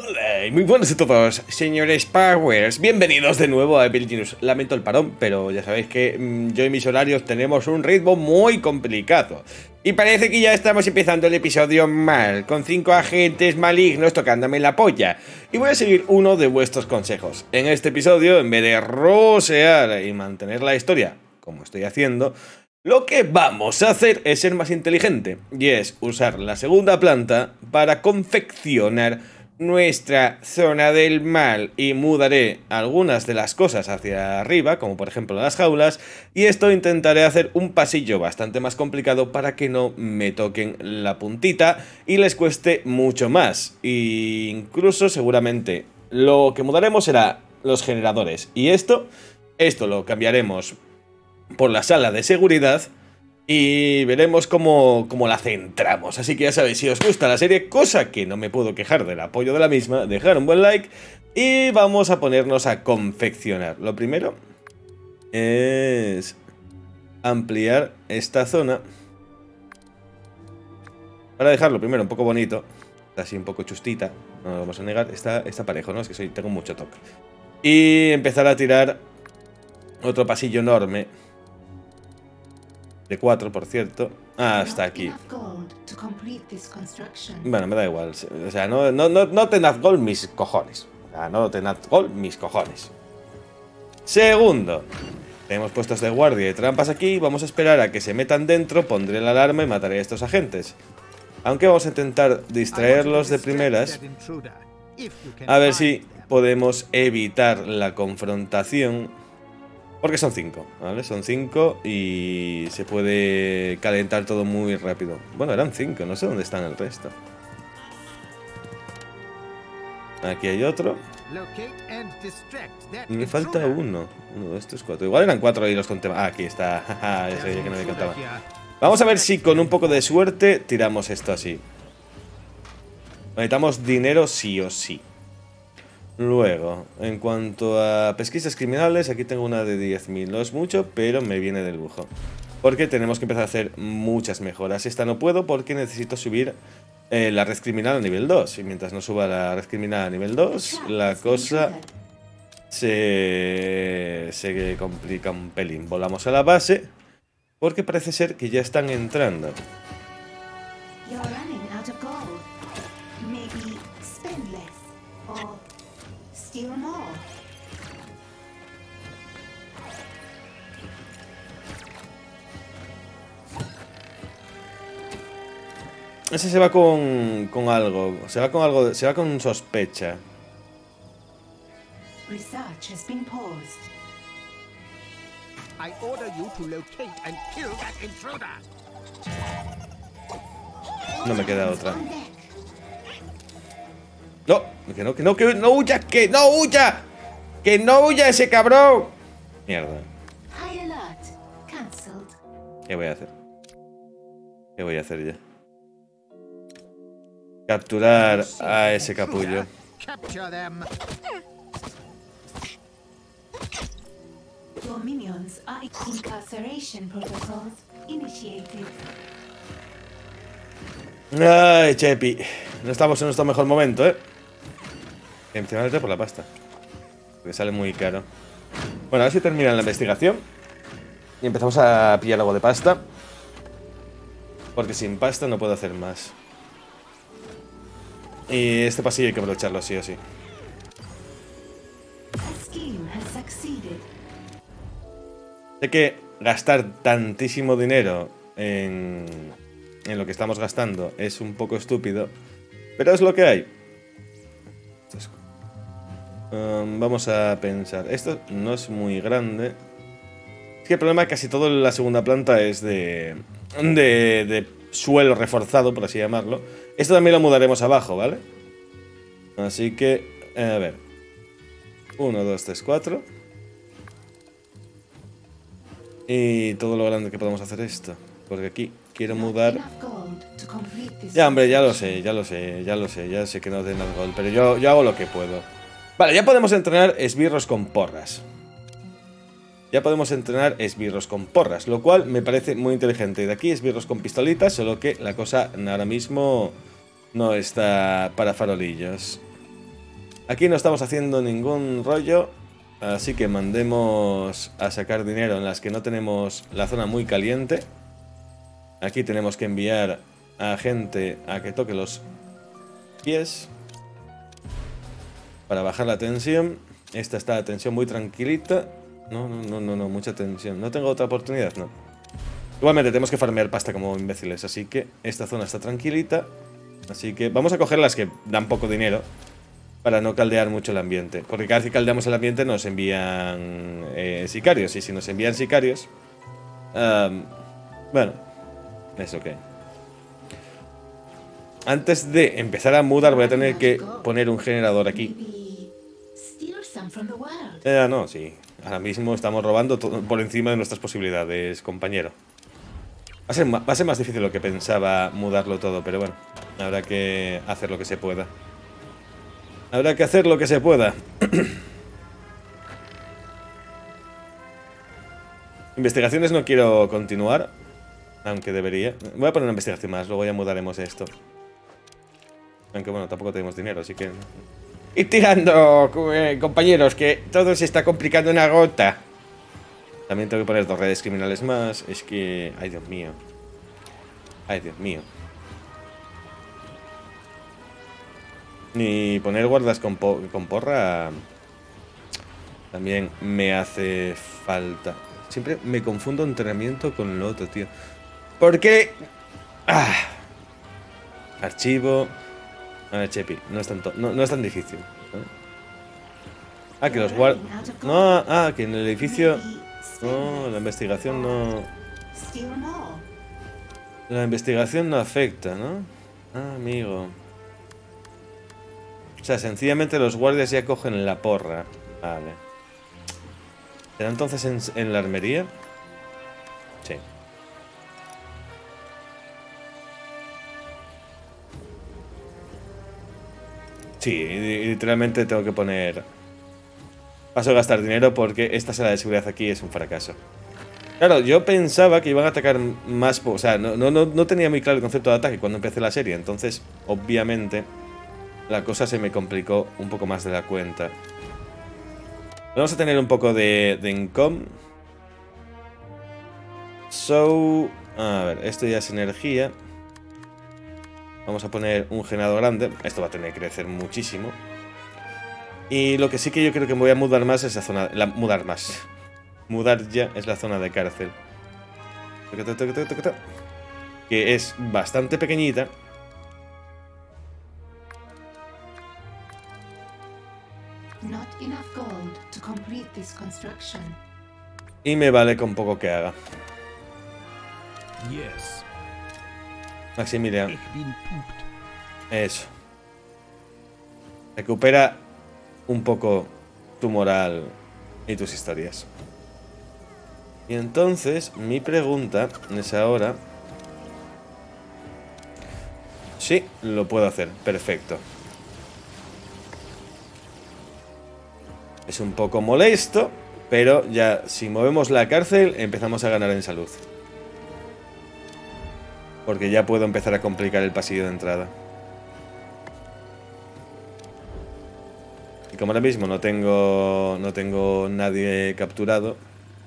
Hola y muy buenos a todos, señores Powers. Bienvenidos de nuevo a Evil Genius. Lamento el parón, pero ya sabéis que yo y mis horarios tenemos un ritmo muy complicado. Y parece que ya estamos empezando el episodio mal, con 5 agentes malignos tocándome la polla. Y voy a seguir uno de vuestros consejos. En este episodio, en vez de rosear y mantener la historia, como estoy haciendo, lo que vamos a hacer es ser más inteligente. Y es usar la segunda planta para confeccionar nuestra zona del mal, y mudaré algunas de las cosas hacia arriba, como por ejemplo las jaulas, y esto intentaré hacer un pasillo bastante más complicado para que no me toquen la puntita y les cueste mucho más. E incluso seguramente lo que mudaremos será los generadores, y esto lo cambiaremos por la sala de seguridad y veremos cómo la centramos. Así que ya sabéis, si os gusta la serie, cosa que no me puedo quejar del apoyo de la misma, dejar un buen like y vamos a ponernos a confeccionar. Lo primero es ampliar esta zona para dejarlo primero un poco bonito, así un poco chustita, no lo vamos a negar, está parejo, ¿no? Es que tengo mucho toque. Y empezar a tirar otro pasillo enorme. De 4, por cierto. Hasta aquí. Bueno, me da igual. O sea, no tenaz gol mis cojones. O sea, no tenaz gol mis cojones. Segundo. Tenemos puestos de guardia y trampas aquí. Vamos a esperar a que se metan dentro. Pondré la alarma y mataré a estos agentes. Aunque vamos a intentar distraerlos de primeras. A ver si podemos evitar la confrontación. Porque son 5, ¿vale? Son 5 y se puede calentar todo muy rápido. Bueno, eran 5, no sé dónde están el resto. Aquí hay otro. Y me falta uno. 1, 2, 3, 4. Igual eran 4 y los conté. Ah, aquí está. Ya sabía que no me contaba. Vamos a ver si con un poco de suerte tiramos esto así. Necesitamos dinero sí o sí. Luego, en cuanto a pesquisas criminales, aquí tengo una de 10.000. No es mucho, pero me viene de lujo. Porque tenemos que empezar a hacer muchas mejoras. Esta no puedo porque necesito subir la red criminal a nivel 2. Y mientras no suba la red criminal a nivel 2, la cosa se complica un pelín. Volamos a la base porque parece ser que ya están entrando. Ese se va con algo. Se va con sospecha. No me queda otra. No, que no huya, que no huya. Que no huya ese cabrón. Mierda. ¿Qué voy a hacer? ¿Qué voy a hacer ya? Capturar a ese capullo. Ay, Chepi. No estamos en nuestro mejor momento, ¿eh? Encima por la pasta. Porque sale muy caro. Bueno, a ver si terminan la investigación. Y empezamos a pillar algo de pasta. Porque sin pasta no puedo hacer más. Y este pasillo hay que aprovecharlo sí o sí. Sé que gastar tantísimo dinero en lo que estamos gastando es un poco estúpido, pero es lo que hay. Vamos a pensar. Esto no es muy grande. Es que el problema es que casi todo en la segunda planta es de suelo reforzado, por así llamarlo. Esto también lo mudaremos abajo, ¿vale? Así que, a ver. 1, 2, 3, 4. Y todo lo grande que podemos hacer esto. Porque aquí quiero mudar. Ya, hombre, ya sé que no den el gol, pero yo hago lo que puedo. Vale, ya podemos entrenar esbirros con porras. Lo cual me parece muy inteligente. De aquí esbirros con pistolitas, solo que la cosa ahora mismo no está para farolillos. Aquí no estamos haciendo ningún rollo, así que mandemos a sacar dinero en las que no tenemos la zona muy caliente. Aquí tenemos que enviar a gente a que toque los pies para bajar la tensión. Esta está la tensión muy tranquilita. No, mucha tensión. ¿No tengo otra oportunidad? No. Igualmente tenemos que farmear pasta como imbéciles, así que esta zona está tranquilita. Así que vamos a coger las que dan poco dinero para no caldear mucho el ambiente. Porque cada vez que caldeamos el ambiente nos envían sicarios. Y si nos envían sicarios... bueno, es ok. Antes de empezar a mudar voy a tener que poner un generador aquí. No, sí. Ahora mismo estamos robando todo por encima de nuestras posibilidades, compañero. Va a ser más difícil de lo que pensaba mudarlo todo, pero bueno. Habrá que hacer lo que se pueda. Habrá que hacer lo que se pueda. Investigaciones no quiero continuar, aunque debería. Voy a poner una investigación más, luego ya mudaremos esto. Aunque bueno, tampoco tenemos dinero, así que... ¡Y tirando, compañeros! Que todo se está complicando una gota. También tengo que poner 2 redes criminales más. Es que... ¡Ay, Dios mío! ¡Ay, Dios mío! Ni poner guardas con porra... También me hace falta. Siempre me confundo entrenamiento con lo otro, tío. ¿Por qué? ¡Ah! Archivo... A ver, Chepi, no es tan difícil, ¿no? Ah, que los guardas... No, que en el edificio... No, la investigación no... La investigación no afecta, ¿no? Ah, amigo. O sea, sencillamente los guardias ya cogen la porra. Vale. ¿Será entonces en la armería? Sí. Sí, literalmente tengo que poner... Paso a gastar dinero porque esta sala de seguridad aquí es un fracaso. Claro, yo pensaba que iban a atacar más... O sea, no tenía muy claro el concepto de ataque cuando empecé la serie. Entonces, obviamente, la cosa se me complicó un poco más de la cuenta. Vamos a tener un poco de income. So... A ver, esto ya es energía. Vamos a poner un generador grande. Esto va a tener que crecer muchísimo. Y lo que sí que yo creo que me voy a mudar más es la zona... Mudar ya es la zona de cárcel. Que es bastante pequeñita. Y me vale con poco que haga. Maximilian. Eso. Recupera un poco tu moral y tus historias. Y entonces, mi pregunta es ahora... Sí, lo puedo hacer. Perfecto. Es un poco molesto, pero ya si movemos la cárcel empezamos a ganar en salud. Porque ya puedo empezar a complicar el pasillo de entrada. Y como ahora mismo no tengo nadie capturado.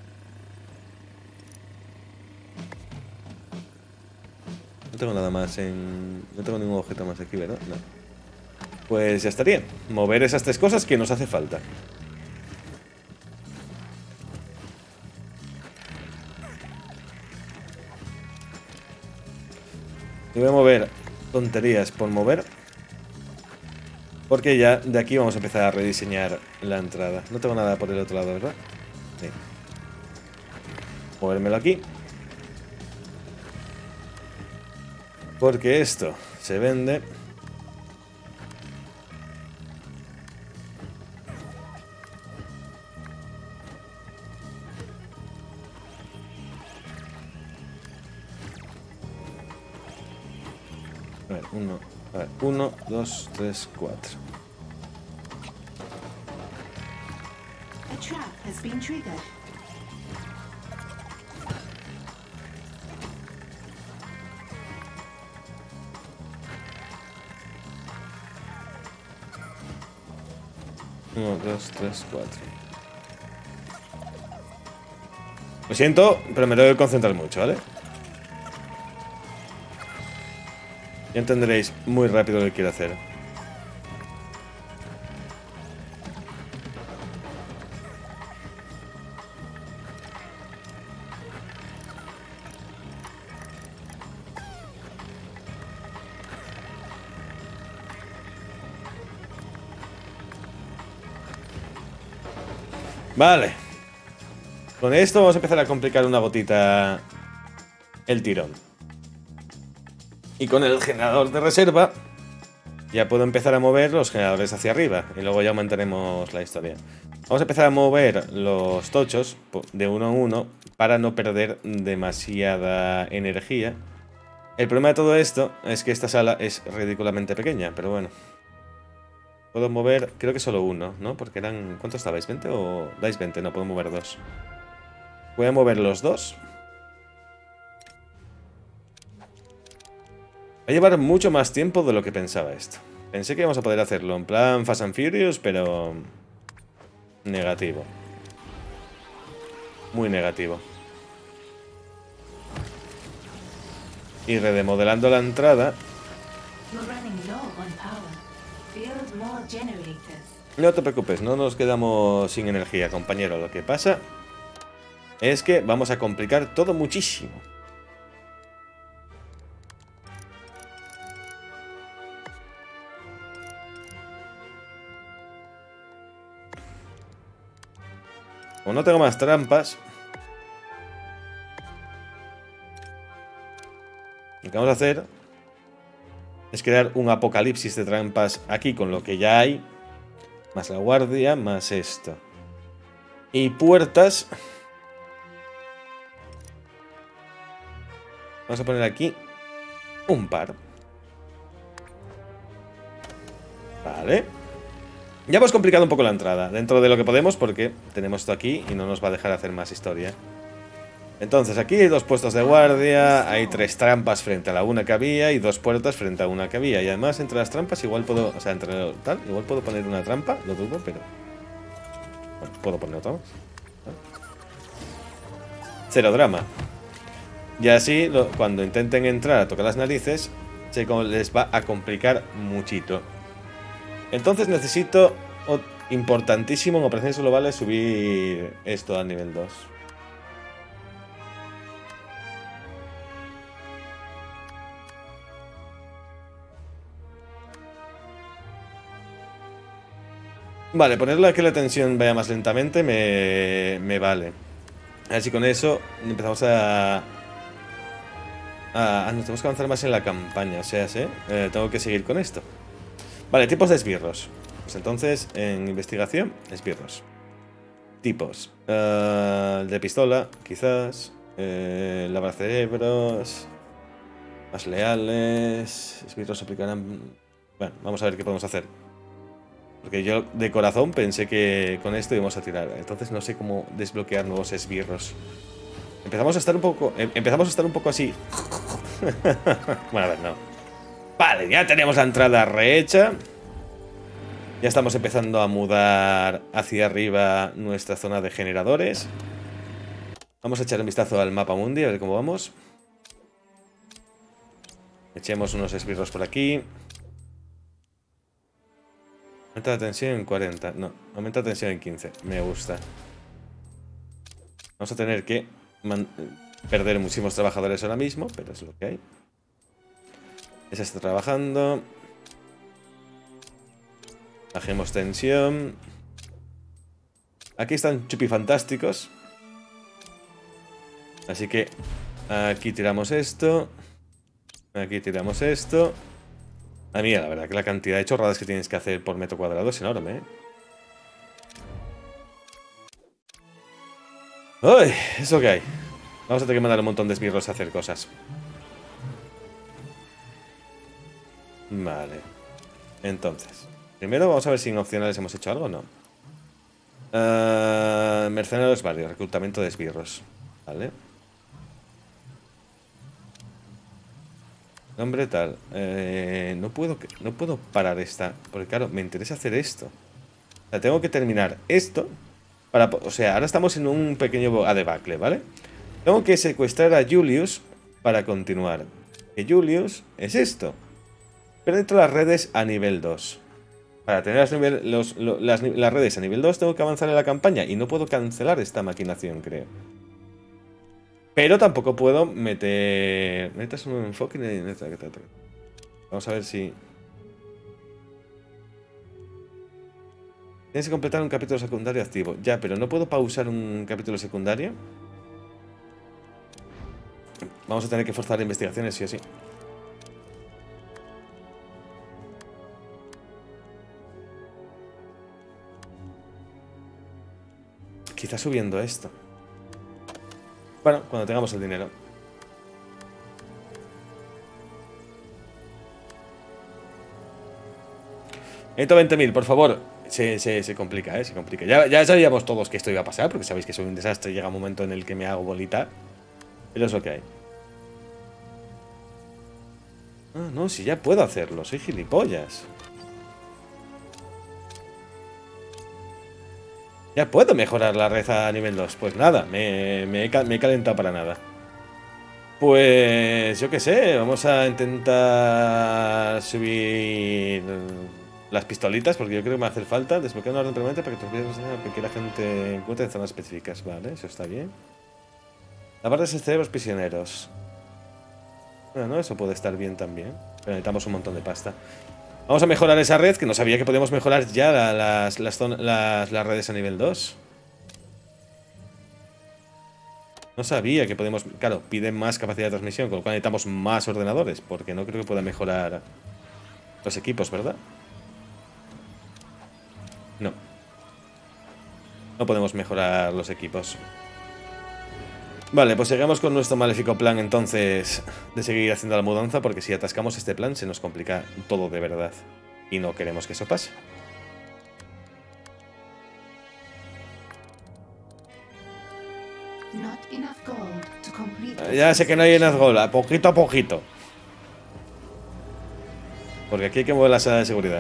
No tengo nada más en... No tengo ningún objeto más aquí, ¿verdad? No. Pues ya estaría. Mover esas 3 cosas que nos hace falta. Y voy a mover tonterías por mover. Porque ya de aquí vamos a empezar a rediseñar la entrada. No tengo nada por el otro lado, ¿verdad? Sí. Movérmelo aquí. Porque esto se vende. A ver, 1, 2, 3, 4. A trap has been triggered. 1, 2, 3, 4. Lo siento, pero me tengo que concentrar mucho, ¿vale? Ya entenderéis muy rápido lo que quiero hacer. Vale. Con esto vamos a empezar a complicar una gotita el tirón. Y con el generador de reserva ya puedo empezar a mover los generadores hacia arriba. Y luego ya aumentaremos la historia. Vamos a empezar a mover los tochos de uno en uno para no perder demasiada energía. El problema de todo esto es que esta sala es ridículamente pequeña, pero bueno. Puedo mover, creo que solo uno, ¿no? Porque eran... ¿Cuánto estabais? ¿20 o...? Dais 20, no, puedo mover dos. Voy a mover los dos. Va a llevar mucho más tiempo de lo que pensaba esto. Pensé que íbamos a poder hacerlo en plan Fast and Furious, pero... negativo. Muy negativo. Y remodelando la entrada... You're running low on power. Build more generators. No te preocupes, no nos quedamos sin energía, compañero. Lo que pasa es que vamos a complicar todo muchísimo. Como no tengo más trampas, lo que vamos a hacer es crear un apocalipsis de trampas aquí con lo que ya hay. Más la guardia, más esto. Y puertas. Vamos a poner aquí un par. Vale. Ya hemos complicado un poco la entrada, dentro de lo que podemos, porque tenemos esto aquí y no nos va a dejar hacer más historia. Entonces aquí hay dos puestos de guardia, hay tres trampas frente a la una que había y dos puertas frente a una que había. Y además entre las trampas igual puedo, o sea, entre tal, igual puedo poner una trampa, lo dudo, pero... Bueno, puedo poner otra más. Cero drama. Y así, cuando intenten entrar a tocar las narices, se les va a complicar muchito. Entonces necesito, importantísimo en operaciones globales, subir esto al nivel 2. Vale, ponerle a que la tensión vaya más lentamente me vale. Así con eso empezamos nos tenemos que avanzar más en la campaña, o sea, ¿sí? Tengo que seguir con esto. Vale, tipos de esbirros. Pues entonces, en investigación, esbirros. Tipos. El de pistola, quizás. Labracerebros. Más leales. Esbirros aplicarán... Bueno, vamos a ver qué podemos hacer. Porque yo de corazón pensé que con esto íbamos a tirar. Entonces no sé cómo desbloquear nuevos esbirros. Empezamos a estar un poco así. Bueno, a ver, no. Vale, ya tenemos la entrada rehecha. Ya estamos empezando a mudar hacia arriba nuestra zona de generadores. Vamos a echar un vistazo al mapa mundi, a ver cómo vamos. Echemos unos esbirros por aquí. Aumenta la tensión en 40. No, aumenta la tensión en 15. Me gusta. Vamos a tener que perder muchísimos trabajadores ahora mismo, pero es lo que hay. Esa está trabajando. Bajemos tensión. Aquí están chupifantásticos. Así que aquí tiramos esto. Aquí tiramos esto. Ah, mira, la verdad que la cantidad de chorradas que tienes que hacer por metro cuadrado es enorme, ¿eh? ¡Uy! Es lo que hay. Vamos a tener que mandar un montón de esbirros a hacer cosas. Vale. Entonces, primero vamos a ver si en opcionales hemos hecho algo o no. Mercenarios varios, reclutamiento de esbirros. Vale. Nombre tal. No puedo parar esta. Porque claro, me interesa hacer esto. O sea, tengo que terminar esto para... O sea, ahora estamos en un pequeño debacle, ¿vale? Tengo que secuestrar a Julius para continuar. Que Julius es esto. Pero dentro de las redes a nivel 2. Para tener las redes a nivel 2 tengo que avanzar en la campaña. Y no puedo cancelar esta maquinación, creo. Pero tampoco puedo meter... Metas un enfoque en... Vamos a ver si... Tienes que completar un capítulo secundario activo. Ya, pero no puedo pausar un capítulo secundario. Vamos a tener que forzar investigaciones sí o sí. Quizá subiendo esto. Bueno, cuando tengamos el dinero. $120.000, por favor. Se complica, se complica. Ya sabíamos todos que esto iba a pasar, porque sabéis que soy un desastre. Llega un momento en el que me hago bolita. Pero es lo que hay. Ah, no, si ya puedo hacerlo. Soy gilipollas. Ya puedo mejorar la red a nivel 2. Pues nada, me he calentado para nada. Pues yo qué sé, vamos a intentar subir las pistolitas, porque yo creo que me va a hacer falta. Desbloquear una orden permanente para que que la gente encuentre en zonas específicas. Vale, eso está bien. La parte de cerebros prisioneros. Bueno, eso puede estar bien también. Pero necesitamos un montón de pasta. Vamos a mejorar esa red, que no sabía que podíamos mejorar ya las redes a nivel 2. No sabía que podemos... Claro, piden más capacidad de transmisión, con lo cual necesitamos más ordenadores, porque no creo que pueda mejorar los equipos, ¿verdad? No. No podemos mejorar los equipos. Vale, pues seguimos con nuestro maléfico plan entonces de seguir haciendo la mudanza, porque si atascamos este plan se nos complica todo de verdad. Y no queremos que eso pase. Ya sé que no hay enough gold, a poquito. Porque aquí hay que mover la sala de seguridad.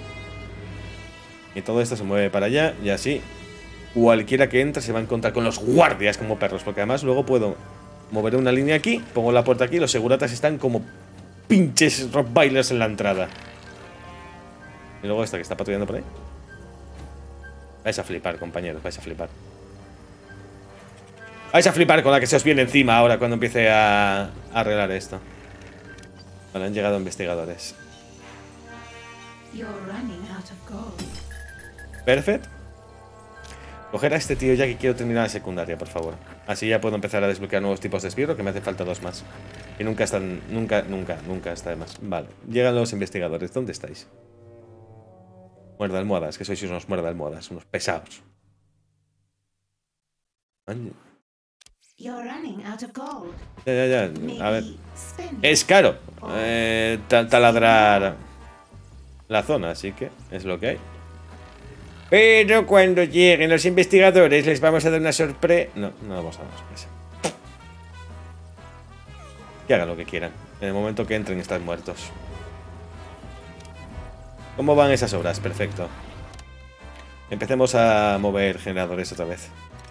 Y todo esto se mueve para allá y así cualquiera que entre se va a encontrar con los guardias como perros. Porque además luego puedo mover una línea aquí, pongo la puerta aquí y los seguratas están como pinches rottweilers en la entrada. Y luego esta que está patrullando por ahí. Vais a flipar, compañeros, vais a flipar. Vais a flipar con la que se os viene encima ahora cuando empiece a arreglar esto. Vale, han llegado investigadores. Perfecto. Coger a este tío ya que quiero terminar la secundaria, por favor. Así ya puedo empezar a desbloquear nuevos tipos de esbirro, que me hace falta 2 más. Y nunca están... Nunca está de más. Vale, llegan los investigadores. ¿Dónde estáis? Muerda almohadas, que sois unos muerda almohadas, unos pesados. Ya. A ver. Es caro taladrar la zona, así que es lo que hay. Pero cuando lleguen los investigadores les vamos a dar una sorpresa. No vamos a dar una sorpresa. Que hagan lo que quieran. En el momento que entren están muertos. ¿Cómo van esas obras? Perfecto. Empecemos a mover generadores otra vez.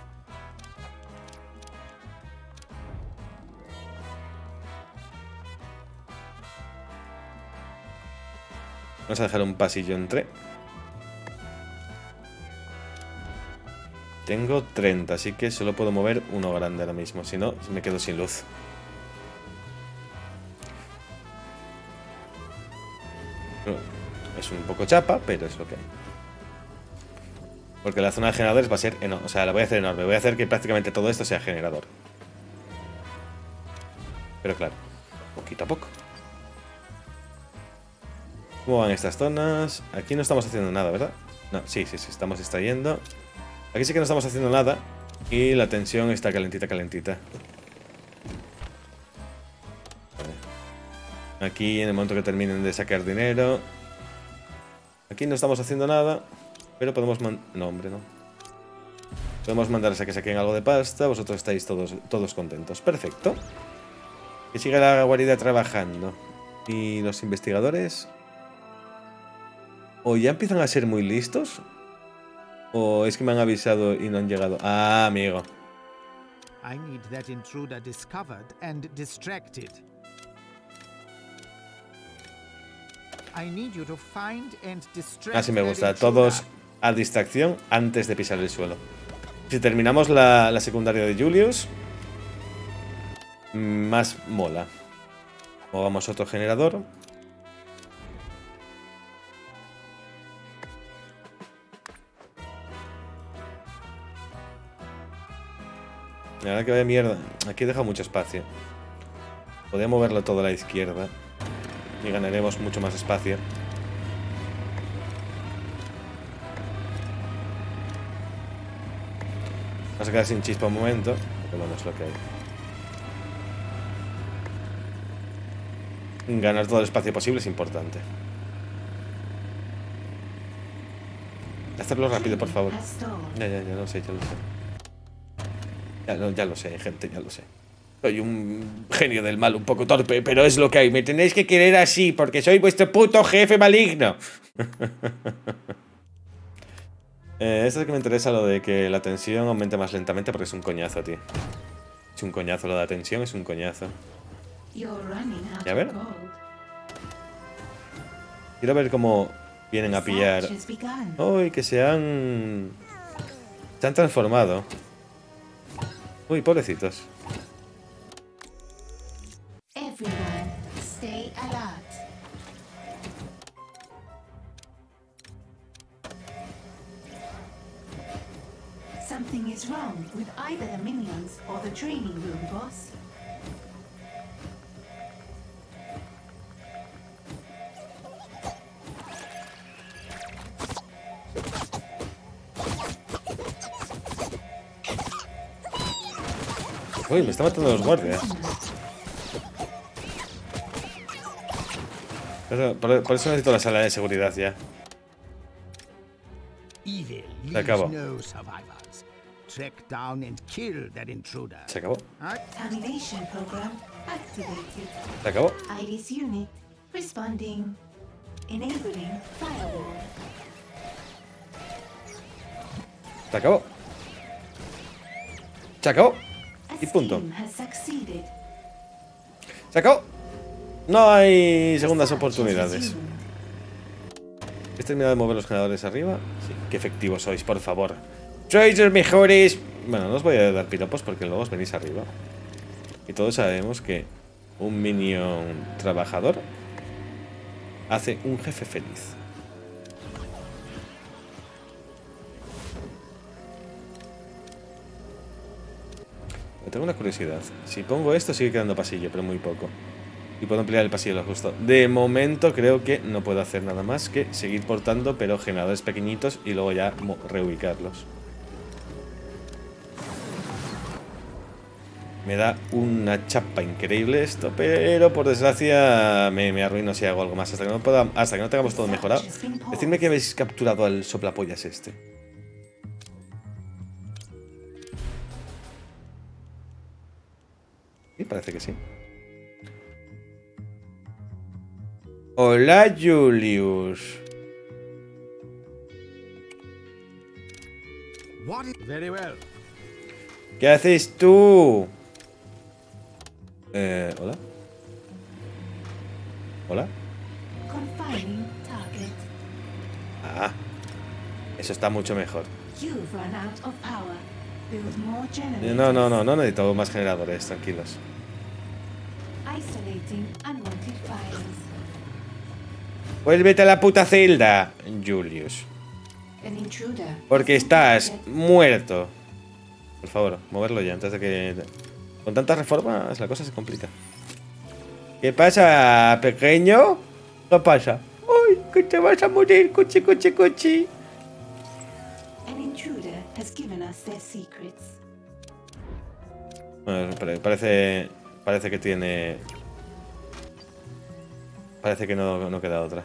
Vamos a dejar un pasillo entre. Tengo 30, así que solo puedo mover uno grande ahora mismo. Si no, me quedo sin luz. Es un poco chapa, pero es lo que hay. Porque la zona de generadores va a ser enorme. O sea, la voy a hacer enorme. Voy a hacer que prácticamente todo esto sea generador. Pero claro, poquito a poco. ¿Cómo van estas zonas? Aquí no estamos haciendo nada, ¿verdad? No, sí, estamos extrayendo. Aquí sí que no estamos haciendo nada. Y la tensión está calentita. Vale. Aquí en el momento que terminen de sacar dinero. Aquí no estamos haciendo nada. Pero podemos no, hombre, no. Podemos mandarles a que saquen algo de pasta. Vosotros estáis todos contentos. Perfecto. Que siga la guarida trabajando. Y los investigadores... ¿O ya empiezan a ser muy listos? ¿O es que me han avisado y no han llegado? Ah, amigo. I need that intruder discovered and distracted. I need you to find and distract Así me that gusta. intruder. Todos a distracción antes de pisar el suelo. Si terminamos la secundaria de Julius, más mola. Movamos otro generador. La verdad que vaya mierda. Aquí he dejado mucho espacio. Podría moverlo todo a la izquierda y ganaremos mucho más espacio. Vamos a quedar sin chispa un momento, pero bueno, es lo que hay. Ganar todo el espacio posible es importante. Hacerlo rápido, por favor. Ya lo sé, ya lo sé. Ya lo sé, gente, ya lo sé. Soy un genio del mal, un poco torpe, pero es lo que hay. Me tenéis que querer así, porque soy vuestro puto jefe maligno. Esto es que me interesa lo de que la tensión aumente más lentamente, porque es un coñazo, tío. Es un coñazo, lo de la tensión es un coñazo. Ya ver. Quiero ver cómo vienen a pillar. Uy, que se han transformado. Uy, pobrecitos. Everyone, stay alert. Something is wrong with either the minions or the training room, boss. Uy, me está matando los guardias. Por eso necesito la sala de seguridad ya. Se acabó. Se acabó. Termination program activated. Se acabó. Iris unit responding. Enabling firewall. Se acabó. Se acabó. Y punto. Se acabó. No hay segundas oportunidades. ¿Has terminado de mover los generadores arriba? Sí. Qué efectivos sois, por favor. Sois los mejores. Bueno, no os voy a dar piropos porque luego os venís arriba. Y todos sabemos que un minion trabajador hace un jefe feliz. Tengo una curiosidad. Si pongo esto sigue quedando pasillo, pero muy poco. Y puedo ampliar el pasillo lo justo. De momento creo que no puedo hacer nada más que seguir portando, pero generadores pequeñitos y luego ya reubicarlos. Me da una chapa increíble esto, pero por desgracia me arruino si hago algo más. Hasta que no tengamos todo mejorado. Decidme que habéis capturado al soplapollas este. Sí, parece que sí. Hola, Julius. Very well. ¿Qué haces tú? ¿Hola? ¿Hola? Confining target. Ah, eso está mucho mejor. You've run out of power. Build more generators. No necesito más generadores, tranquilos. Isolating unwanted fires. Vuélvete a la puta celda, Julius. An intruder. Porque estás muerto. Por favor, moverlo ya antes de que... Con tantas reformas la cosa se complica. ¿Qué pasa, pequeño? ¿Qué pasa? ¡Uy, que te vas a morir, cuchi! An intruder has given us their secrets. Bueno, parece que tiene... Parece que no queda otra.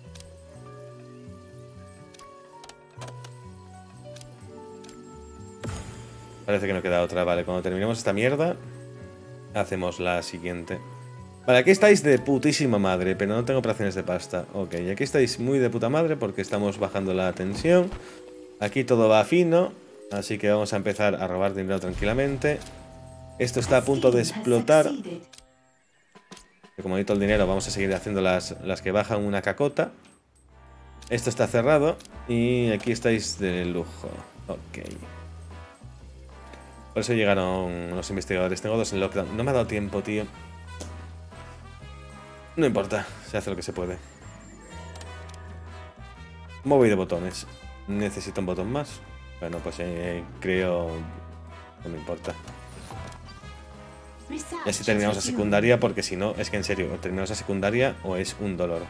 Parece que no queda otra. Vale, cuando terminemos esta mierda, hacemos la siguiente. Vale, aquí estáis de putísima madre, pero no tengo operaciones de pasta. Ok, y aquí estáis muy de puta madre porque estamos bajando la tensión. Aquí todo va fino, así que vamos a empezar a robar dinero tranquilamente. Esto está a punto de explotar. Como necesito el dinero, vamos a seguir haciendo las que bajan una cacota. Esto está cerrado y aquí estáis de lujo. Ok. Por eso llegaron los investigadores. Tengo 2 en lockdown. No me ha dado tiempo, tío. No importa, se hace lo que se puede. ¿Cómo voy de botones? Necesito un botón más. Bueno, pues creo... No me importa. Y así terminamos la secundaria, porque si no, es que en serio, o terminamos la secundaria o es un dolor.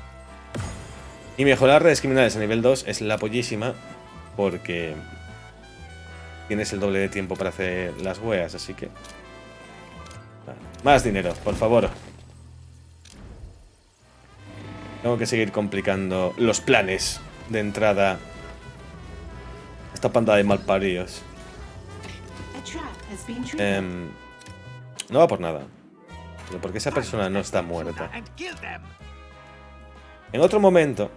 Y mejorar redes criminales a nivel 2 es la pollísima, porque tienes el doble de tiempo para hacer las weas, así que... Vale. Más dinero, por favor. Tengo que seguir complicando los planes de entrada a esta panda de malparidos. No va por nada. Pero porque esa persona no está muerta. En otro momento...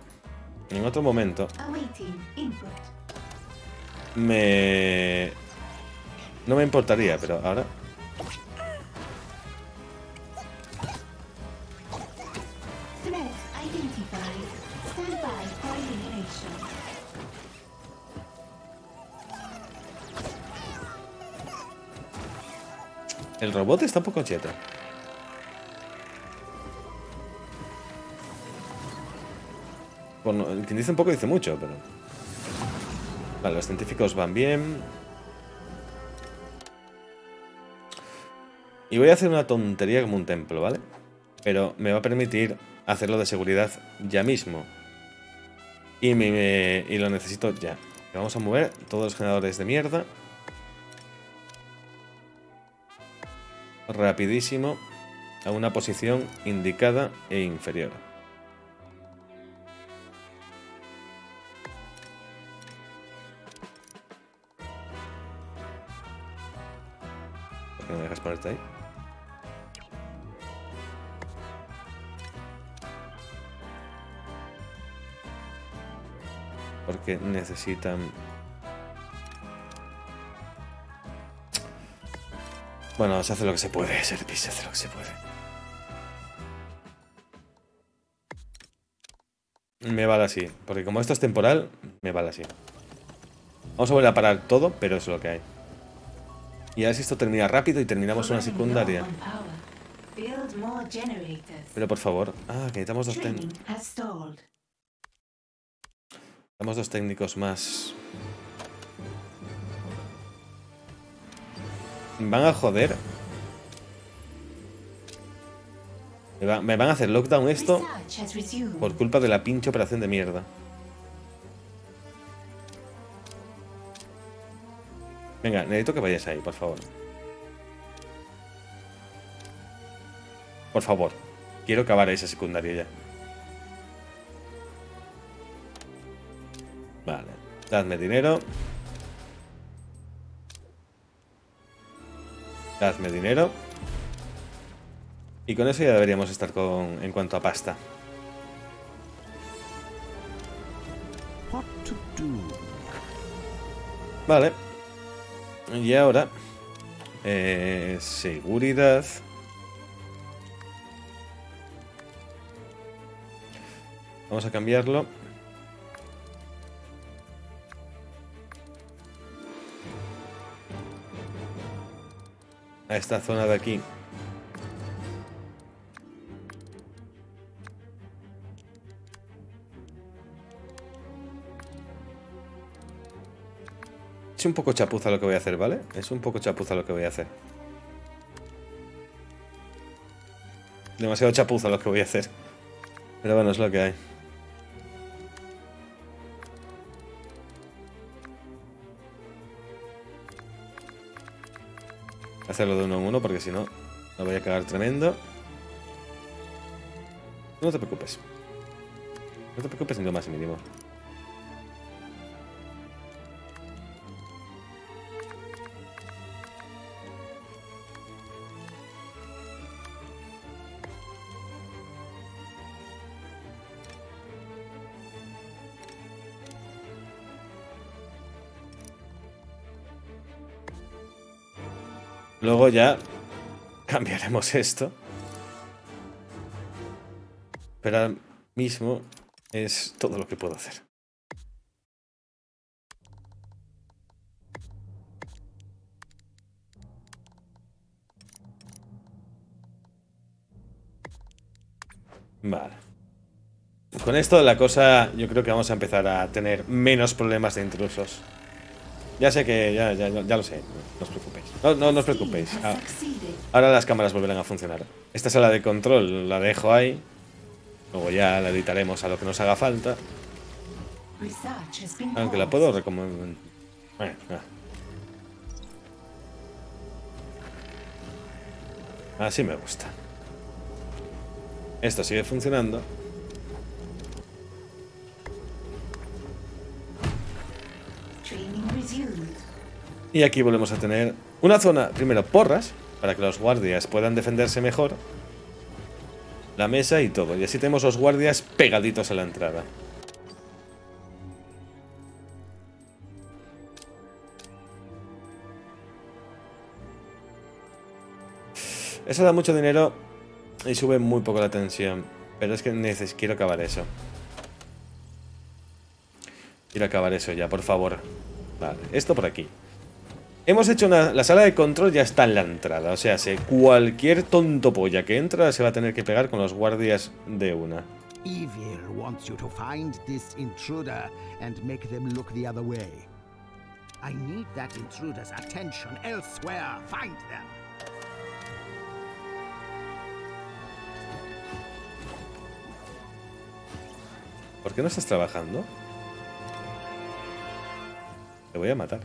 No me importaría, pero ahora... El robot está un poco cheto. Bueno, quien dice un poco dice mucho, pero... Vale, los científicos van bien. Y voy a hacer una tontería como un templo, ¿vale? Pero me va a permitir hacerlo de seguridad ya mismo. Y lo necesito ya. Vamos a mover todos los generadores de mierda. Rapidísimo a una posición indicada e inferior. ¿Por qué no me dejas ponerte ahí? Porque necesitan... Bueno, se hace lo que se puede, Serpi, se hace lo que se puede. Me vale así, porque como esto es temporal, me vale así. Vamos a volver a parar todo, pero eso es lo que hay. Y a ver si esto termina rápido y terminamos una secundaria. Pero por favor... Ah, que necesitamos dos técnicos más. ¿Van a joder? Me van a hacer lockdown esto por culpa de la pinche operación de mierda. Venga, necesito que vayáis ahí, por favor. Por favor. Quiero acabar esa secundaria ya. Vale. Dadme dinero. Dadme dinero. Y con eso ya deberíamos estar en cuanto a pasta. Vale. Y ahora... seguridad. Vamos a cambiarlo. A esta zona de aquí. Es un poco chapuza lo que voy a hacer, ¿vale? Es un poco chapuza lo que voy a hacer. Demasiado chapuza lo que voy a hacer. Pero bueno, es lo que hay. Hacerlo de uno en uno porque si no, lo voy a cagar tremendo. No te preocupes. No te preocupes ni lo más mínimo. Luego ya cambiaremos esto. Pero ahora mismo es todo lo que puedo hacer. Vale. Con esto la cosa, yo creo que vamos a empezar a tener menos problemas de intrusos. Ya sé que, ya lo sé, no os preocupéis. No os preocupéis. Ahora las cámaras volverán a funcionar. Esta sala de control la dejo ahí. Luego ya la editaremos a lo que nos haga falta. Aunque la puedo recomendar. Bueno, así me gusta. Esto sigue funcionando. Y aquí volvemos a tener una zona, primero porras, para que los guardias puedan defenderse mejor. La mesa y todo. Y así tenemos los guardias pegaditos a la entrada. Eso da mucho dinero y sube muy poco la tensión. Pero es que quiero acabar eso. Quiero acabar eso ya, por favor. Vale, esto por aquí. Hemos hecho la sala de control ya está en la entrada. O sea, cualquier tonto polla que entra se va a tener que pegar con los guardias de una. Evil wants you to find this intruder and make them look the other way. I need that intruder's attention elsewhere. Find them. ¿Por qué no estás trabajando? Te voy a matar.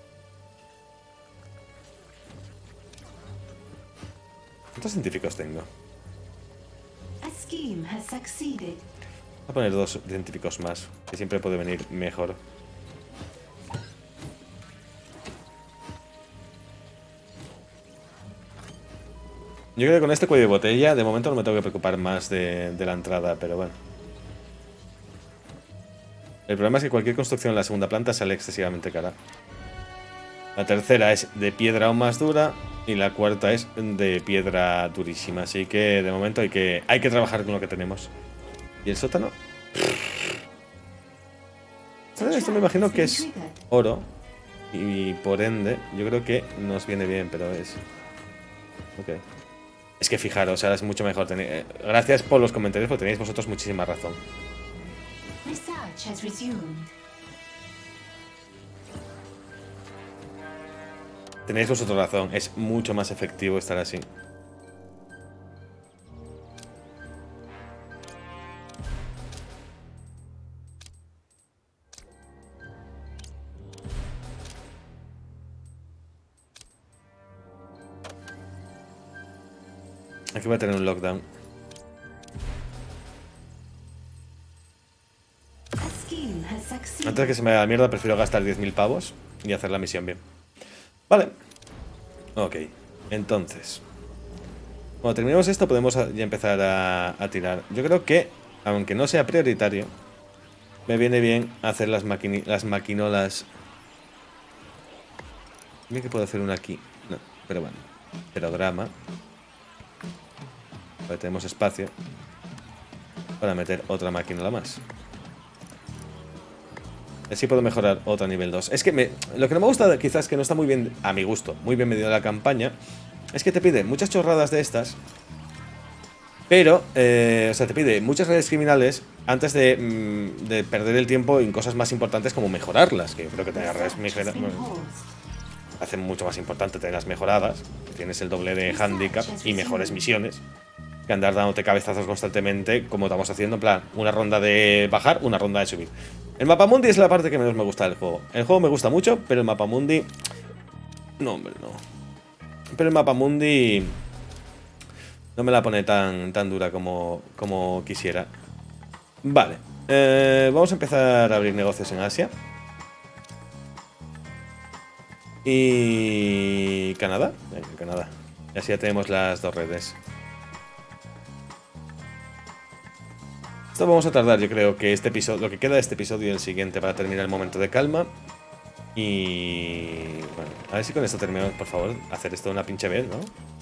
¿Cuántos científicos tengo? scheme has succeeded. Voy a poner 2 científicos más, que siempre puede venir mejor. Yo creo que con este cuello de botella, de momento no me tengo que preocupar más de la entrada, pero bueno. El problema es que cualquier construcción en la segunda planta sale excesivamente cara. La tercera es de piedra aún más dura y la cuarta es de piedra durísima. Así que de momento hay que trabajar con lo que tenemos. ¿Y el sótano? Esto me imagino que es oro y por ende yo creo que nos viene bien, pero es... Ok. Es que fijaros, ahora es mucho mejor. Gracias por los comentarios, porque tenéis vosotros muchísima razón. Tenéis vosotros razón, es mucho más efectivo estar así. Aquí voy a tener un lockdown. Antes de que se me vaya la mierda, prefiero gastar 10.000 pavos y hacer la misión bien. Vale. Ok, entonces cuando terminemos esto podemos ya empezar a tirar. Yo creo que, aunque no sea prioritario, me viene bien hacer las maquinolas. Dime que puedo hacer una aquí. No, pero bueno. Perograma. Vale, tenemos espacio para meter otra maquinola más. Así puedo mejorar otra nivel 2. Es que lo que no me gusta, quizás que no está muy bien, a mi gusto, muy bien medido la campaña, es que te pide muchas chorradas de estas, pero, o sea, te pide muchas redes criminales antes de perder el tiempo en cosas más importantes como mejorarlas, que yo creo que tener redes hace mucho más importante tenerlas mejoradas, que tienes el doble de handicap y mejores misiones, que andar dándote cabezazos constantemente como estamos haciendo, en plan, una ronda de bajar, una ronda de subir. El mapamundi es la parte que menos me gusta del juego. El juego me gusta mucho, pero el mapamundi... No, hombre, no. Pero el mapamundi no me la pone tan dura como quisiera. Vale. Vamos a empezar a abrir negocios en Asia. Y... Canadá. Venga, Canadá. Y así ya tenemos las 2 redes. Esto vamos a tardar, yo creo que este episodio, lo que queda de este episodio y el siguiente para terminar el momento de calma. Y... bueno, a ver si con esto terminamos, por favor, hacer esto una pinche vez, ¿no?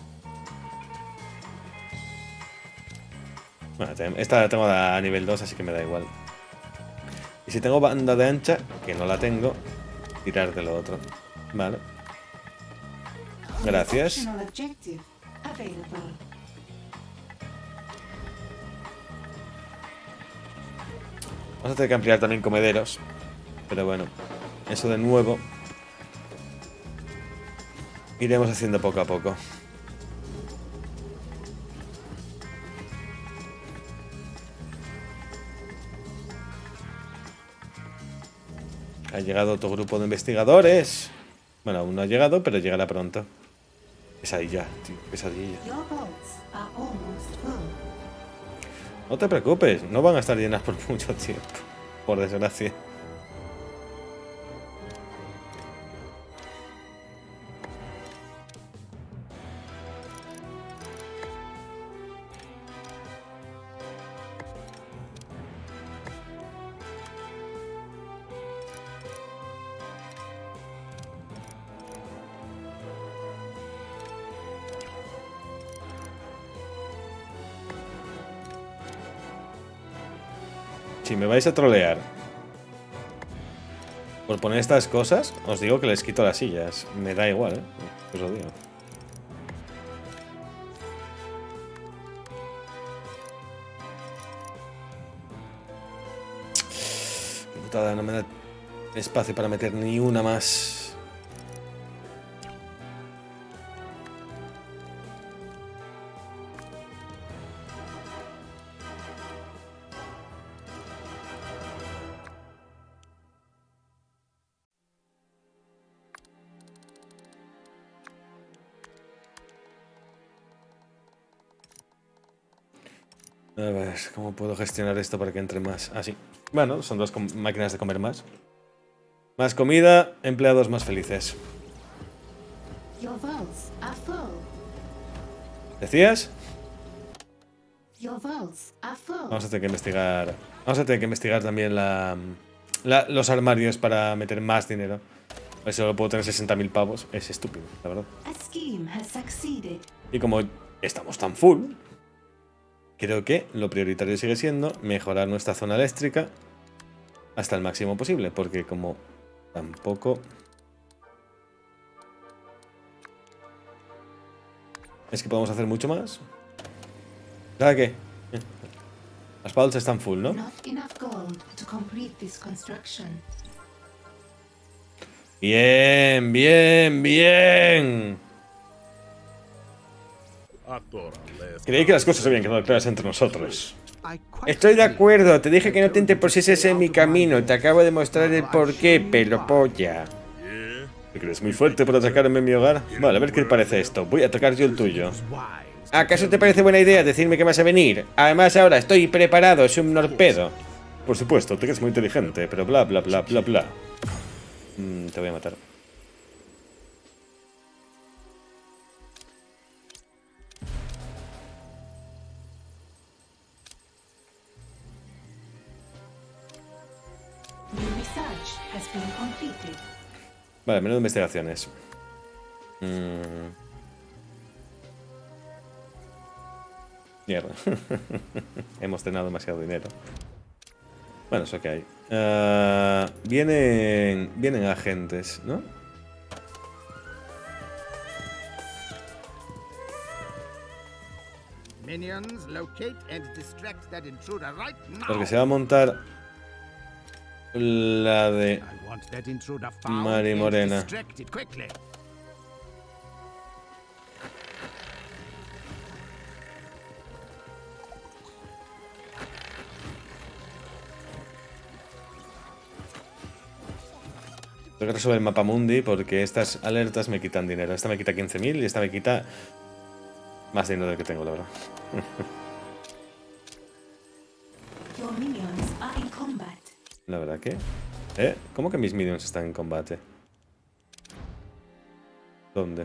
Bueno, esta la tengo a nivel 2, así que me da igual. Y si tengo banda de ancha, que no la tengo, tirar de lo otro. Vale. Gracias. Optional objective available. Vamos a tener que ampliar también comederos. Pero bueno, eso de nuevo iremos haciendo poco a poco. Ha llegado otro grupo de investigadores. Bueno, aún no ha llegado, pero llegará pronto. Pesadilla, tío, pesadilla. Your vaults are almost full. No te preocupes, no van a estar llenas por mucho tiempo. Por desgracia. Si me vais a trolear por poner estas cosas, os digo que les quito las sillas. Me da igual, ¿eh? Os lo digo. Qué putada, no me da espacio para meter ni una más. A ver, ¿cómo puedo gestionar esto para que entre más? Así. Bueno, son dos máquinas de comer más. Más comida, empleados más felices. Your vaults are full. ¿Decías? Your vaults are full. Vamos a tener que investigar. Vamos a tener que investigar también los armarios para meter más dinero. A ver si solo puedo tener 60.000 pavos. Es estúpido, la verdad. A scheme has succeeded. Y como estamos tan full, creo que lo prioritario sigue siendo mejorar nuestra zona eléctrica hasta el máximo posible, porque como tampoco es que podemos hacer mucho más. ¿Sabes qué? Las pautas están full, ¿no? Not enough gold to complete this construction. Bien, bien, bien. Creí que las cosas se habían quedado claras entre nosotros. Estoy de acuerdo, te dije que no te interpusieses en mi camino. Te acabo de mostrar el porqué, pelopolla. ¿Te crees muy fuerte por atacarme en mi hogar? Vale, a ver qué te parece esto. Voy a atacar yo el tuyo. ¿Acaso te parece buena idea decirme que vas a venir? Además ahora estoy preparado, soy un norpedo. Por supuesto, te crees muy inteligente, pero bla bla bla bla bla. Te voy a matar. New research has been completed. Vale, menú de investigaciones. Mierda. Hemos tenido demasiado dinero. Bueno, eso que hay. Vienen agentes, ¿no? Minions, locate and distract that intruder right now. Porque se va a montar la de I want that intruder found Mari and Morena. distracted quickly. Tengo que resolver el mapa mundi porque estas alertas me quitan dinero. Esta me quita 15.000 y esta me quita más dinero del que tengo, la verdad. Your minions are in combat. La verdad que... ¿Cómo que mis minions están en combate? ¿Dónde?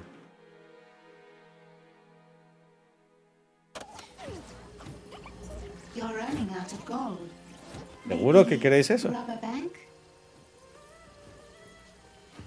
You're running out of gold. ¿Seguro que queréis eso? Rob a bank?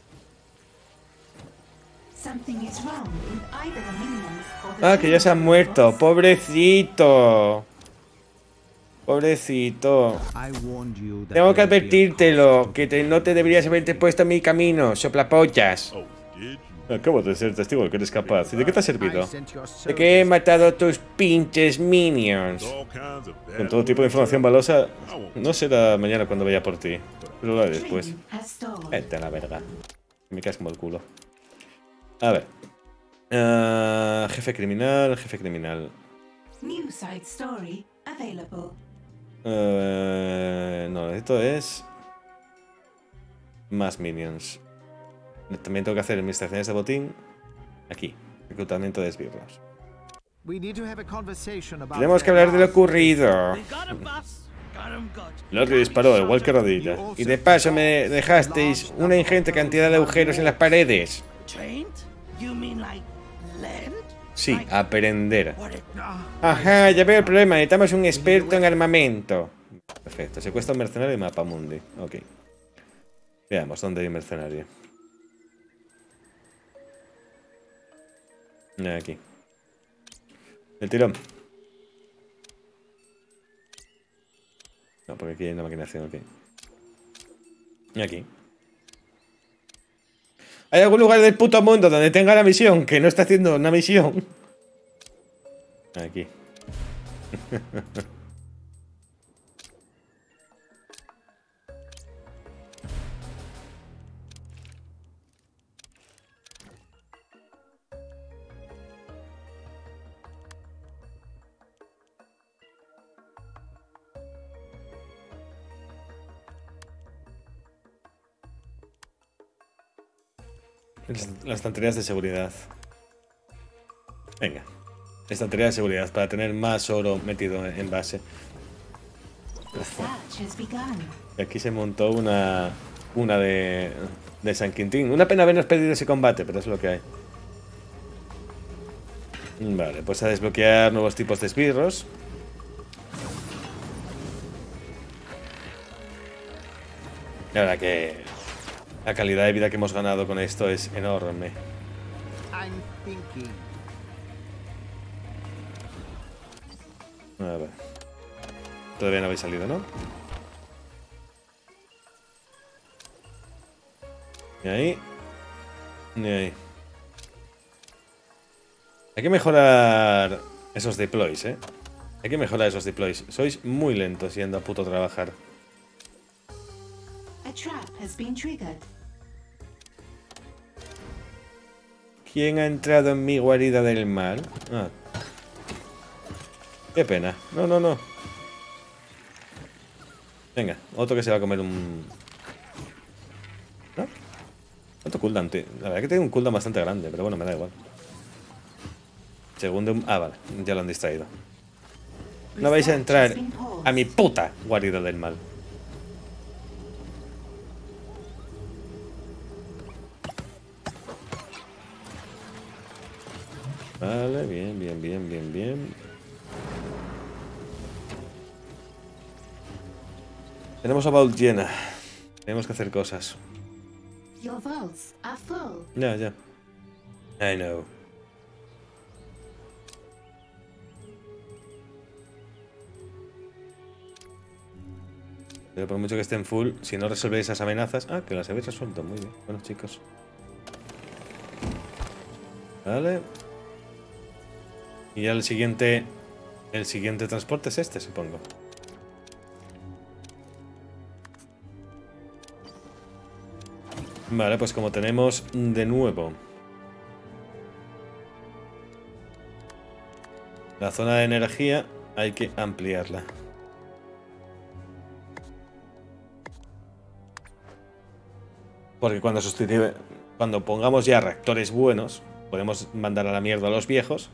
Something is wrong with either the minions or the Ah, que ya se han training room muerto. boss. Pobrecito. Pobrecito. I warned you that Tengo que there would be a advertírtelo, cost que no te deberías haberte puesto en mi camino, soplapollas. Oh, did you? Acabo de ser testigo de que eres capaz. ¿Y de qué te ha I servido? sent your De que he soldiers matado a tus pinches minions. All kinds of bad Con todo tipo de información valiosa, I won't. no será mañana cuando vaya por ti, pero lo haré después. Training has stalled. Vete a la verga. Me caes como el culo. A ver. Jefe criminal, jefe criminal. New side story available. No, esto es... Más minions. También tengo que hacer administraciones de botín. Aquí. Reclutamiento de esbirros. We need to have a conversation about Tenemos que their hablar de lo last- ocurrido. Got him, boss. Got him good. Lorry disparó, igual que Rodilla. Y de paso me dejasteis una ingente cantidad de agujeros en las paredes. Trained? You mean like lead? Sí, Like, aprender. what it, Ajá, ya veo el problema. Necesitamos un experto en armamento. Perfecto. Secuestra un mercenario y mapa mundi. Ok. Veamos dónde hay un mercenario. Aquí. El tirón. No, porque aquí hay una maquinación. Ok. Aquí. ¿Hay algún lugar del puto mundo donde tenga la misión que no está haciendo una misión? Aquí. Las estanterías de seguridad. Venga. Estantería de seguridad para tener más oro metido en base. The search has begun. Y aquí se montó una de San Quintín. Una pena habernos perdido ese combate, pero es lo que hay. Vale, pues a desbloquear nuevos tipos de esbirros. La verdad que la calidad de vida que hemos ganado con esto es enorme. I'm thinking. A ver. Todavía no habéis salido, ¿no? Ni ahí. Ni ahí. Hay que mejorar esos deploys, ¿eh? Hay que mejorar esos deploys. Sois muy lentos yendo a puto trabajar. A trap has been triggered. ¿Quién ha entrado en mi guarida del mal? Ah. Qué pena. No, no, no. Venga, otro que se va a comer un... ¿No? ¿Cuánto cooldown? La verdad que tiene un cooldown bastante grande, pero bueno, me da igual. Segundo... Ah, vale, ya lo han distraído. No vais a entrar a mi puta guarida del mal. Vale, bien, bien, bien, bien, bien. Tenemos a vault llena. Tenemos que hacer cosas. Your vaults are full. Ya, ya. I know. Pero por mucho que estén full, si no resolvéis esas amenazas... Ah, que las habéis resuelto. Muy bien. Bueno, chicos. Vale. Y ya el siguiente transporte es este, supongo. Vale, pues como tenemos de nuevo la zona de energía, hay que ampliarla. Porque cuando pongamos ya reactores buenos, podemos mandar a la mierda a los viejos.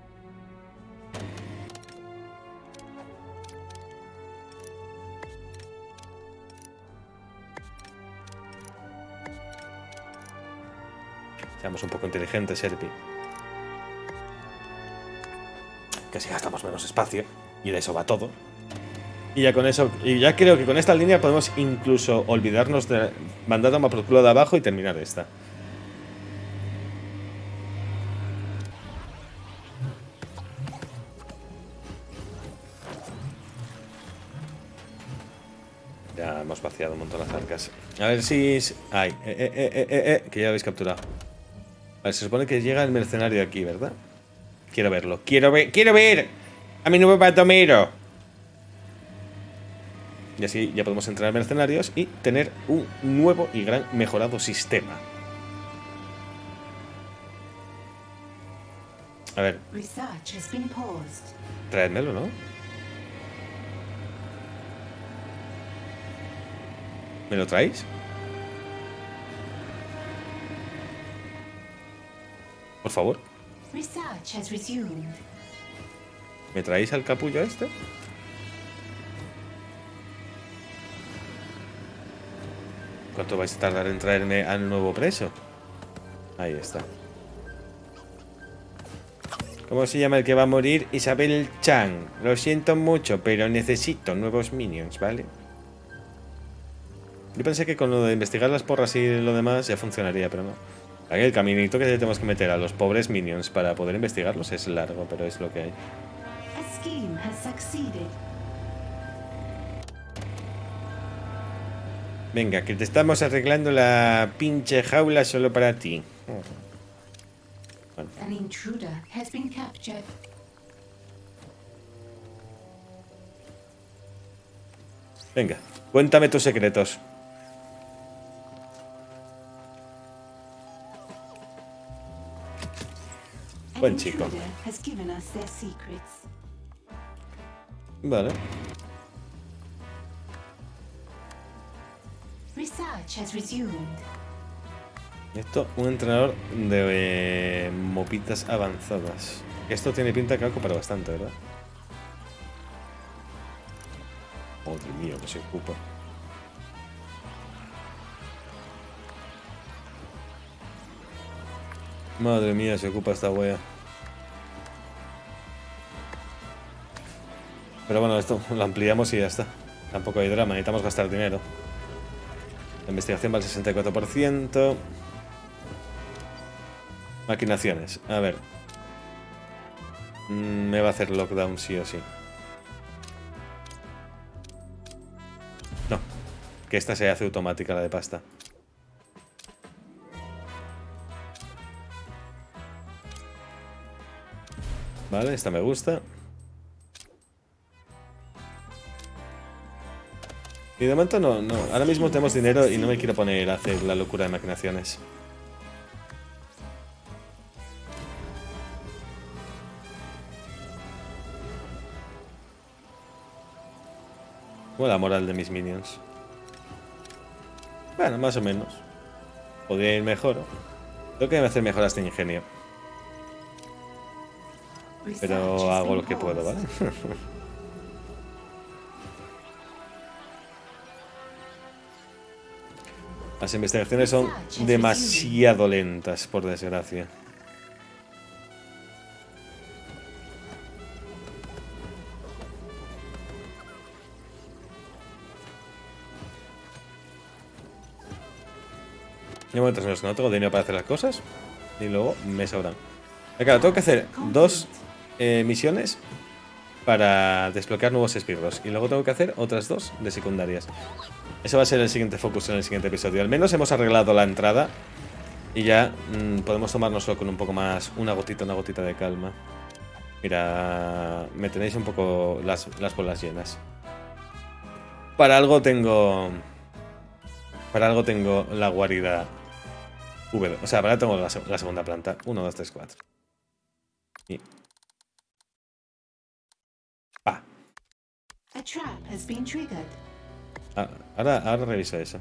Seamos un poco inteligentes, Serpi. Que si gastamos menos espacio. Y de eso va todo. Y ya con eso, y ya creo que con esta línea podemos incluso olvidarnos de mandar a por culo de abajo y terminar esta. vaciado un montón las arcas. A ver si... Ay, que ya lo habéis capturado. Vale, se supone que llega el mercenario aquí, ¿verdad? Quiero verlo. ¡Quiero ver! ¡A mi nuevo patomero! Y así ya podemos entrar mercenarios y tener un nuevo y gran mejorado sistema. A ver. Research has been paused. Traédmelo, ¿no? ¿Me lo traéis? Por favor. Research has resumed. ¿Me traéis al capullo este? ¿Cuánto vais a tardar en traerme al nuevo preso? Ahí está. ¿Cómo se llama el que va a morir? Isabel Chan. Lo siento mucho, pero necesito nuevos minions, ¿vale? Yo pensé que con lo de investigar las porras y lo demás ya funcionaría, pero no. Aquí el caminito que tenemos que meter a los pobres minions para poder investigarlos es largo, pero es lo que hay. A scheme has succeeded. Venga, que te estamos arreglando la pinche jaula solo para ti. Bueno. An intruder has been captured. Venga, cuéntame tus secretos. An Buen chico. intruder has given us their secrets. Vale. Research has resumed. Esto, un entrenador de mopitas avanzadas. Esto tiene pinta que algo para bastante, ¿verdad? Madre mía, que se ocupa. Madre mía, se ocupa esta wea. Pero bueno, esto lo ampliamos y ya está. Tampoco hay drama, necesitamos gastar dinero. La investigación va al 64%. Maquinaciones, a ver. Me va a hacer lockdown sí o sí. No, que esta se hace automática, la de pasta. Vale, esta me gusta. Y de momento no. Ahora mismo tenemos dinero y no me quiero poner a hacer la locura de maquinaciones. Bueno, la moral de mis minions. Bueno, más o menos. Podría ir mejor. Tengo que hacer mejoras de ingenio. Pero hago lo que puedo, ¿vale? Las investigaciones son demasiado lentas, por desgracia. Hay momentos en los que no tengo dinero para hacer las cosas y luego me sobran. Claro, tengo que hacer 2 misiones para desbloquear nuevos esbirros y luego tengo que hacer otras 2 de secundarias. Eso va a ser el siguiente focus en el siguiente episodio. Al menos hemos arreglado la entrada y ya podemos tomárnoslo con un poco más, una gotita de calma. Mira, me tenéis un poco las bolas llenas. Para algo tengo la guarida V. O sea, para algo tengo la segunda planta. 1, 2, 3, 4. Y... Ah. A trap has been triggered. Ahora reviso eso.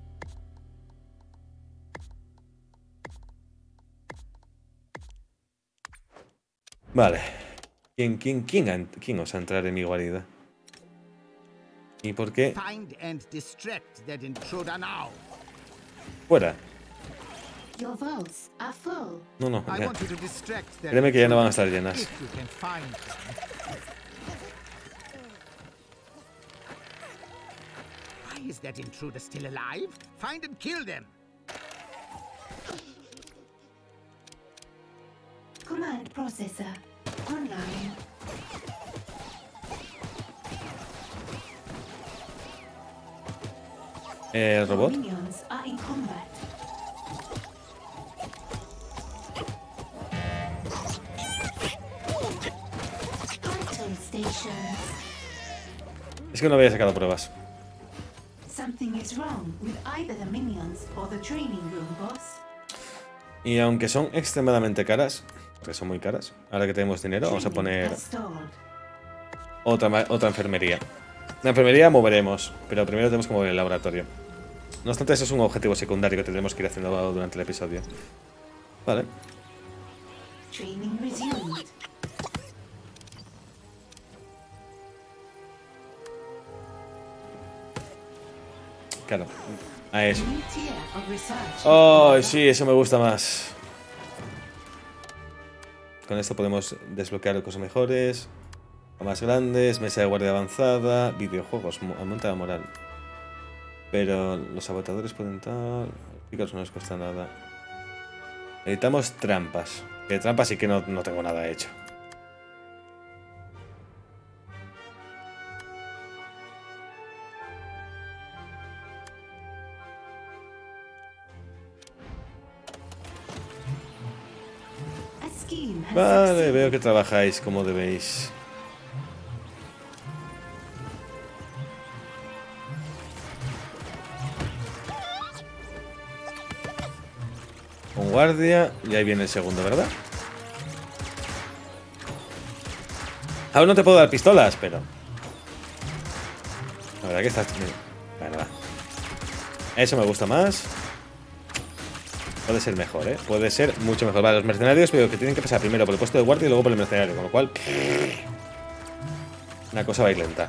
Vale. ¿Quién osa entrar en mi guarida? ¿Y por qué? Find and distract that intruder now. Fuera. Your vaults are full. No, I ya. want you to distract that Créeme que ya no van a intruder, estar llenas. if you can find them. Why is that intruder still alive? Find and kill them. Command processor online. El robot. Minions are in combat. Vital stations. Es que no había sacado pruebas. Something is wrong with either the minions or the training room, boss. Y aunque son extremadamente caras, porque son muy caras, ahora que tenemos dinero, vamos a Training poner has stalled. otra enfermería. La enfermería moveremos, pero primero tenemos que mover el laboratorio. No obstante, eso es un objetivo secundario que tendremos que ir haciendo durante el episodio. Vale. Training resumed. Claro. A eso. New tier of research. Oh, sí, eso me gusta más. Con esto podemos desbloquear cosas mejores, o más grandes, mesa de guardia avanzada, videojuegos, aumenta la moral. Pero los sabotadores pueden tal... Chicos, no les cuesta nada. Necesitamos trampas. Que trampas sí que no tengo nada hecho. A scheme has Vale, succeeded. veo que trabajáis como debéis. Un guardia, y ahí viene el segundo, ¿verdad? Aún no te puedo dar pistolas, pero... La verdad que estás... Bueno, va. Eso me gusta más. Puede ser mejor, ¿eh? Puede ser mucho mejor. Vale, los mercenarios veo que tienen que pasar primero por el puesto de guardia y luego por el mercenario, con lo cual... Una cosa va a ir lenta.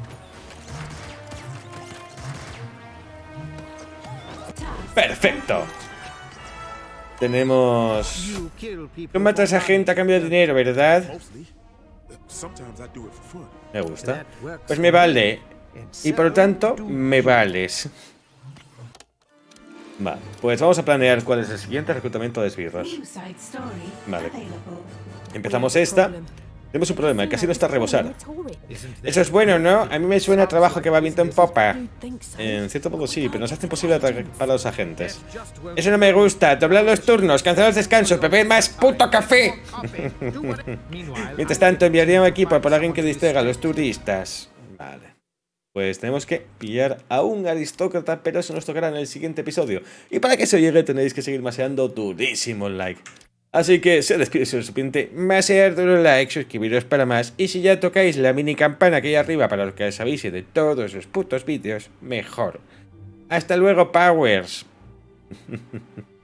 ¡Perfecto! Tenemos... You kill people Tú matas a gente a cambio de dinero, ¿verdad? Mostly. Sometimes I do it for fun. Me gusta. Pues me vale. Y por lo tanto, me vales. Vale, pues vamos a planear cuál es el siguiente reclutamiento de esbirros. New side story Vale. available. Empezamos esta. Tenemos un problema, casi no está a rebosar. Eso es bueno, ¿no? A mí me suena a trabajo que va viento en popa. En cierto modo sí, pero nos hace imposible atrapar a los agentes. Eso no me gusta. Doblar los turnos, cancelar los descansos, beber más puto café. Mientras tanto, enviaría un equipo por alguien que distraiga a los turistas. Vale. Pues tenemos que pillar a un aristócrata, pero eso nos tocará en el siguiente episodio. Y para que eso llegue tenéis que seguir maseando durísimo el like. Así que se despide su serpiente, masear duro el like, suscribiros para más. Y si ya tocáis la mini campana que hay arriba para que os avise de todos los putos vídeos, mejor. Hasta luego, Powers.